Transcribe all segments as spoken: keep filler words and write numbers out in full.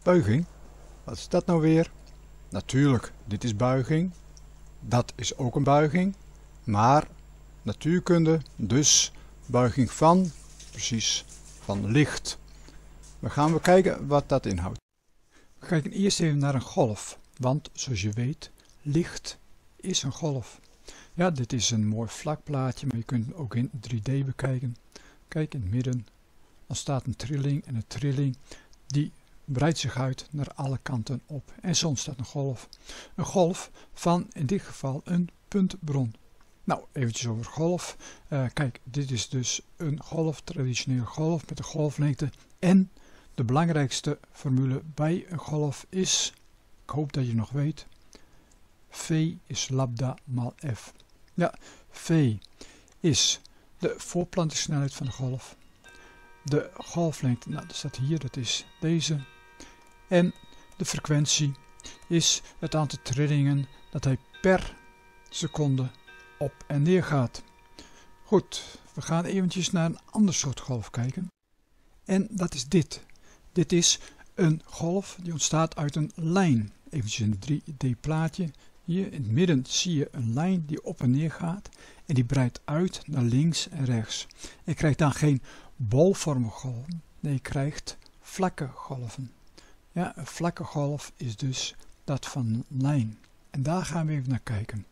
Buiging? Wat is dat nou weer? Natuurlijk, dit is buiging. Dat is ook een buiging. Maar natuurkunde, dus buiging van, precies, van licht. We gaan weer kijken wat dat inhoudt. We kijken eerst even naar een golf. Want, zoals je weet, licht is een golf. Ja, dit is een mooi vlak plaatje, maar je kunt het ook in drie D bekijken. Kijk, in het midden ontstaat een trilling en een trilling die breidt zich uit naar alle kanten op. En zo ontstaat een golf. Een golf van, in dit geval, een puntbron. Nou, eventjes over golf. Uh, kijk, dit is dus een golf, traditionele golf met een golflengte. En de belangrijkste formule bij een golf is, ik hoop dat je nog weet, V is lambda maal F. Ja, V is de voortplantingssnelheid van de golf. De golflengte, nou dat staat hier, dat is deze. En de frequentie is het aantal trillingen dat hij per seconde op en neer gaat. Goed, we gaan eventjes naar een ander soort golf kijken. En dat is dit. Dit is een golf die ontstaat uit een lijn. Eventjes in het drie D plaatje. Hier in het midden zie je een lijn die op en neer gaat. En die breidt uit naar links en rechts. Je krijgt dan geen bolvormige golven. Nee, je krijgt vlakke golven. Ja, een vlakke golf is dus dat van een lijn. En daar gaan we even naar kijken.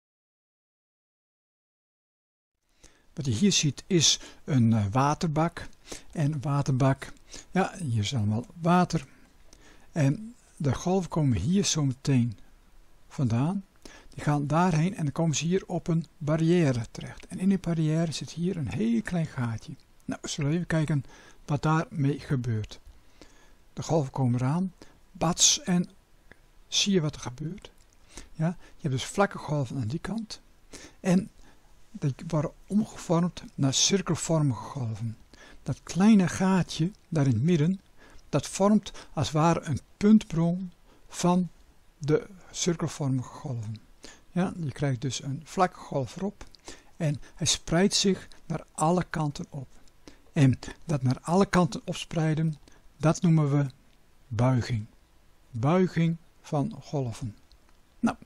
Wat je hier ziet is een uh, waterbak. En een waterbak, ja, hier is allemaal water. En de golven komen hier zo meteen vandaan. Die gaan daarheen en dan komen ze hier op een barrière terecht. En in die barrière zit hier een heel klein gaatje. Nou, we zullen even kijken wat daarmee gebeurt. De golven komen eraan, bats, en zie je wat er gebeurt. Ja, je hebt dus vlakke golven aan die kant. En die worden omgevormd naar cirkelvormige golven. Dat kleine gaatje daar in het midden, dat vormt als het ware een puntbron van de cirkelvormige golven. Ja, je krijgt dus een vlakke golf erop en hij spreidt zich naar alle kanten op. En dat naar alle kanten opspreiden, dat noemen we buiging. Buiging van golven. Nou,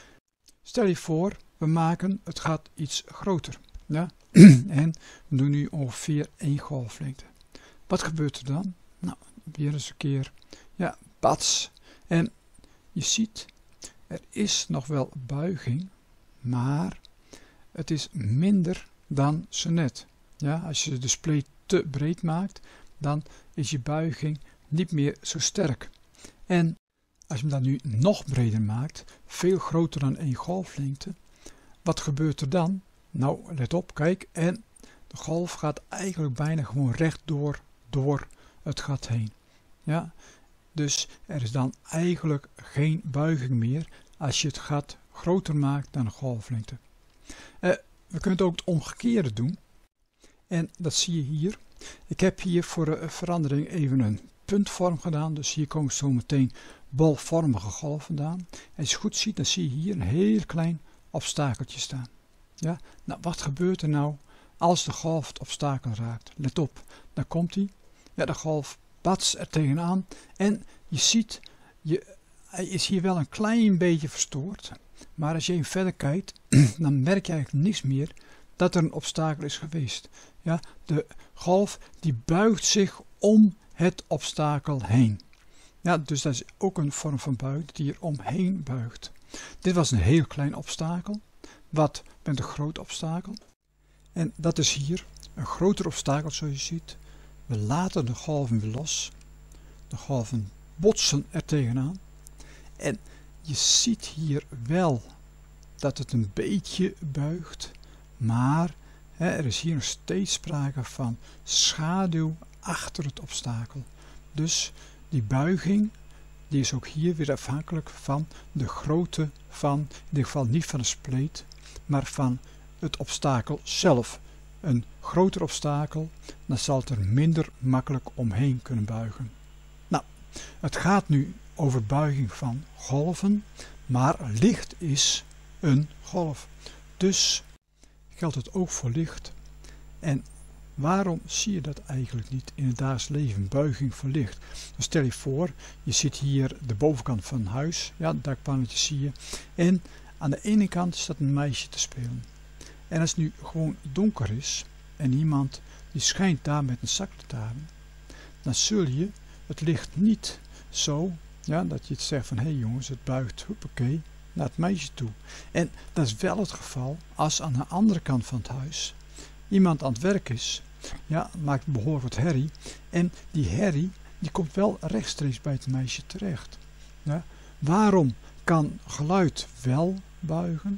stel je voor, we maken het gat iets groter. Ja? En we doen nu ongeveer één golflengte. Wat gebeurt er dan? Nou, weer eens een keer. Ja, bats. En je ziet, er is nog wel buiging, maar het is minder dan zo net. Ja, als je de spleet te breed maakt, dan is je buiging niet meer zo sterk. En als je hem dan nu nog breder maakt, veel groter dan één golflengte, wat gebeurt er dan? Nou, let op, kijk, en de golf gaat eigenlijk bijna gewoon rechtdoor door het gat heen. Ja, dus er is dan eigenlijk geen buiging meer als je het gat groter maakt dan de golflengte. Uh, we kunnen het ook het omgekeerde doen. En dat zie je hier. Ik heb hier voor de verandering even een puntvorm gedaan. Dus hier komen zo meteen bolvormige golven vandaan. En als je goed ziet, dan zie je hier een heel klein obstakeltje staan. Ja? Nou, wat gebeurt er nou als de golf het obstakel raakt? Let op, dan komt hij. Ja, de golf bats er tegenaan. En je ziet, je, hij is hier wel een klein beetje verstoord. Maar als je even verder kijkt, dan merk je eigenlijk niks meer dat er een obstakel is geweest. Ja, de golf die buigt zich om het obstakel heen. Ja, dus dat is ook een vorm van buiging die er omheen buigt. Dit was een heel klein obstakel. Wat met een groot obstakel. En dat is hier een groter obstakel zoals je ziet. We laten de golven weer los. De golven botsen er tegenaan. En je ziet hier wel dat het een beetje buigt. Maar hè, er is hier nog steeds sprake van schaduw achter het obstakel. Dus die buiging die is ook hier weer afhankelijk van de grootte van, in dit geval niet van de spleet, maar van het obstakel zelf. Een groter obstakel, dan zal het er minder makkelijk omheen kunnen buigen. Nou, het gaat nu over buiging van golven, maar licht is een golf. Dus geldt het ook voor licht. En waarom zie je dat eigenlijk niet in het dagelijks leven, buiging van licht? Dan stel je voor, je ziet hier de bovenkant van een huis, ja, het dakpannetje zie je, en aan de ene kant staat een meisje te spelen. En als het nu gewoon donker is en iemand die schijnt daar met een zaklantaarn, dan zul je het licht niet zo, ja, dat je het zegt van hé hey jongens, het buigt, hoppakee, naar het meisje toe. En dat is wel het geval als aan de andere kant van het huis iemand aan het werk is, ja, maakt behoorlijk wat herrie, en die herrie die komt wel rechtstreeks bij het meisje terecht. Ja. Waarom kan geluid wel buigen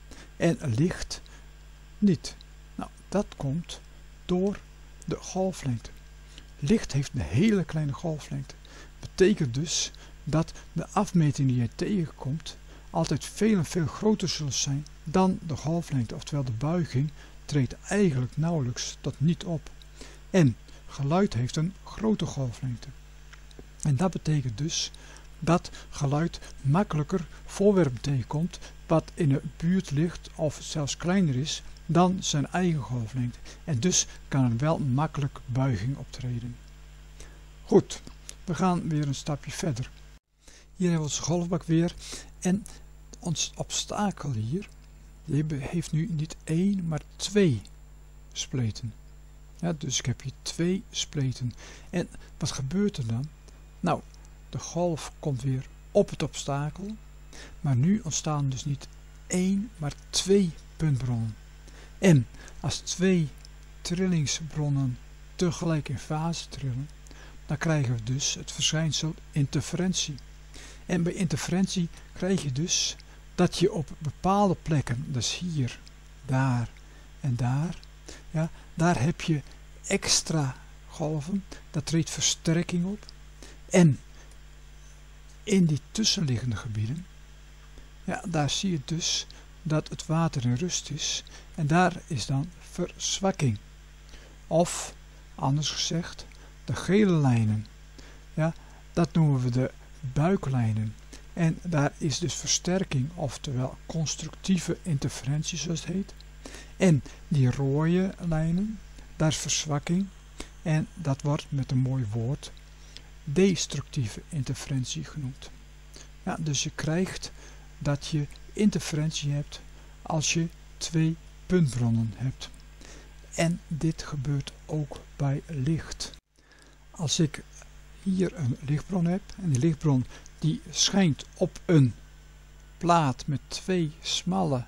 en licht niet? Nou, dat komt door de golflengte. Licht heeft een hele kleine golflengte. Betekent dus dat de afmetingen die je tegenkomt altijd veel en veel groter zullen zijn dan de golflengte, oftewel de buiging treedt eigenlijk nauwelijks tot niet op. En geluid heeft een grote golflengte. En dat betekent dus dat geluid makkelijker voorwerpen tegenkomt wat in de buurt ligt of zelfs kleiner is dan zijn eigen golflengte. En dus kan er wel makkelijk buiging optreden. Goed, we gaan weer een stapje verder. Hier hebben we onze golfbak weer en ons obstakel hier, die heeft nu niet één, maar twee spleten. Ja, dus ik heb hier twee spleten. En wat gebeurt er dan? Nou, de golf komt weer op het obstakel, maar nu ontstaan dus niet één, maar twee puntbronnen. En als twee trillingsbronnen tegelijk in fase trillen, dan krijgen we dus het verschijnsel interferentie. En bij interferentie krijg je dus dat je op bepaalde plekken, dus hier, daar en daar, ja, daar heb je extra golven, daar treedt versterking op. En in die tussenliggende gebieden, ja, daar zie je dus dat het water in rust is en daar is dan verzwakking. Of, anders gezegd, de gele lijnen, ja, dat noemen we de buiklijnen. En daar is dus versterking, oftewel constructieve interferentie zoals het heet. En die rode lijnen, daar is verzwakking en dat wordt met een mooi woord destructieve interferentie genoemd. Ja, dus je krijgt dat je interferentie hebt als je twee puntbronnen hebt. En dit gebeurt ook bij licht. Als ik hier een lichtbron heb en die lichtbron die schijnt op een plaat met twee smalle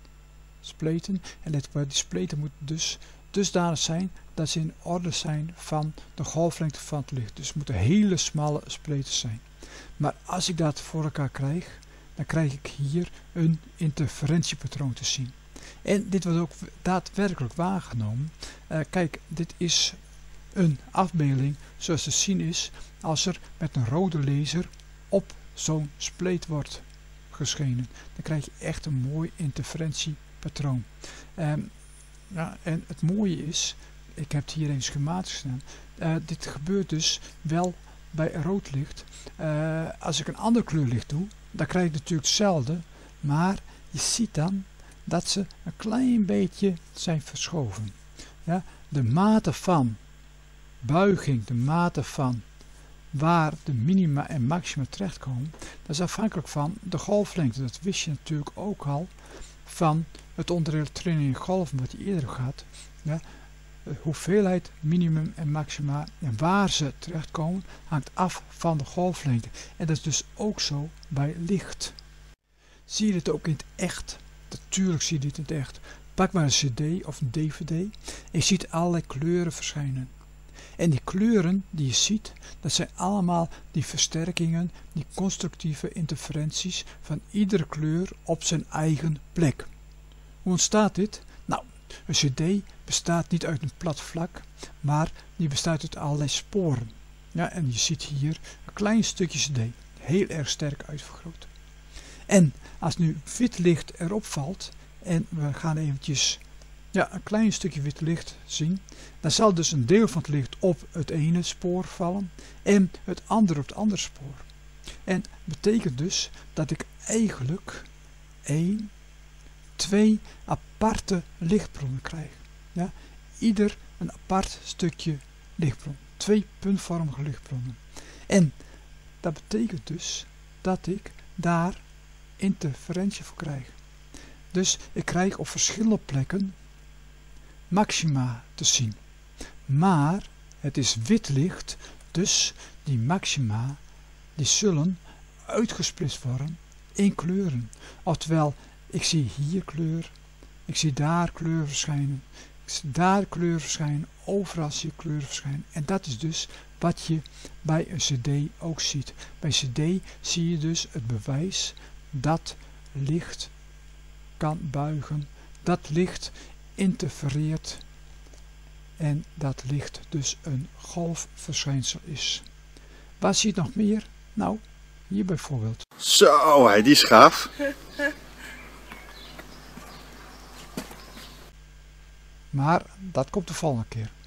spleten, en let op, die spleten moeten dus dusdanig zijn dat ze in orde zijn van de golflengte van het licht. Dus het moeten hele smalle spleten zijn. Maar als ik dat voor elkaar krijg, dan krijg ik hier een interferentiepatroon te zien. En dit wordt ook daadwerkelijk waargenomen. Uh, kijk, dit is een afbeelding zoals te zien is als er met een rode laser op zo'n spleet wordt geschenen. Dan krijg je echt een mooi interferentiepatroon. Um, ja, en het mooie is, ik heb het hier even schematisch gedaan, uh, dit gebeurt dus wel bij rood licht. Uh, als ik een andere kleur licht doe, dan krijg ik natuurlijk hetzelfde, maar je ziet dan dat ze een klein beetje zijn verschoven. Ja, de mate van buiging, de mate van waar de minima en maxima terechtkomen, dat is afhankelijk van de golflengte. Dat wist je natuurlijk ook al van het onderdeel trilling en golven wat je eerder had. Ja, de hoeveelheid minimum en maxima en waar ze terechtkomen hangt af van de golflengte. En dat is dus ook zo bij licht. Zie je dit ook in het echt? Natuurlijk zie je dit in het echt. Pak maar een cd of een dvd en je ziet allerlei kleuren verschijnen. En die kleuren die je ziet, dat zijn allemaal die versterkingen, die constructieve interferenties van iedere kleur op zijn eigen plek. Hoe ontstaat dit? Nou, een cd bestaat niet uit een plat vlak, maar die bestaat uit allerlei sporen. Ja, en je ziet hier een klein stukje cd, heel erg sterk uitvergroot. En als nu wit licht erop valt, en we gaan eventjes ja, een klein stukje wit licht zien, dan zal dus een deel van het licht op het ene spoor vallen en het andere op het andere spoor. En betekent dus dat ik eigenlijk één, twee aparte lichtbronnen krijg. Ja, ieder een apart stukje lichtbron. Twee puntvormige lichtbronnen. En dat betekent dus dat ik daar interferentie voor krijg. Dus ik krijg op verschillende plekken maxima te zien. Maar het is wit licht, dus die maxima die zullen uitgesplitst worden in kleuren. Oftewel, ik zie hier kleur, ik zie daar kleur verschijnen, ik zie daar kleur verschijnen, overal zie je kleur verschijnen. En dat is dus wat je bij een cd ook ziet. Bij een cd zie je dus het bewijs dat licht kan buigen, dat licht interfereert en dat licht dus een golfverschijnsel is. Waar zie je nog meer? Nou, hier bijvoorbeeld. Zo, hij die is gaaf. Maar dat komt de volgende keer.